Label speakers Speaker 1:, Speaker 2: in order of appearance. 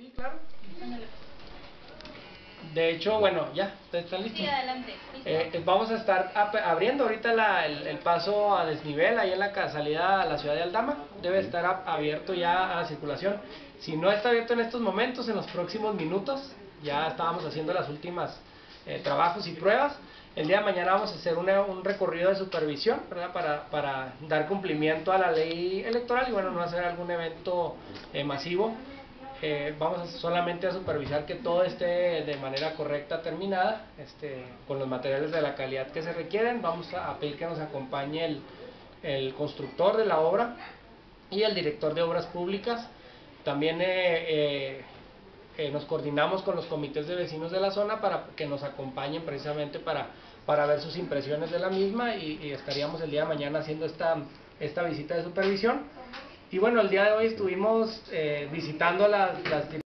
Speaker 1: Sí, claro.
Speaker 2: Ándale.
Speaker 1: De hecho, bueno, ya, ¿están listos?
Speaker 2: Sí, adelante. Listo.
Speaker 1: Vamos a estar abriendo ahorita el paso a desnivel ahí en la salida a la ciudad de Aldama. Debe estar abierto ya a circulación. Si no está abierto en estos momentos, en los próximos minutos, ya estábamos haciendo las últimas trabajos y pruebas. El día de mañana vamos a hacer un recorrido de supervisión, ¿verdad? Para dar cumplimiento a la ley electoral y bueno, no hacer algún evento masivo. Vamos solamente a supervisar que todo esté de manera correcta, terminada, con los materiales de la calidad que se requieren. Vamos a pedir que nos acompañe el constructor de la obra y el director de obras públicas. También nos coordinamos con los comités de vecinos de la zona para que nos acompañen precisamente para ver sus impresiones de la misma y estaríamos el día de mañana haciendo esta visita de supervisión. Y bueno, el día de hoy estuvimos visitando las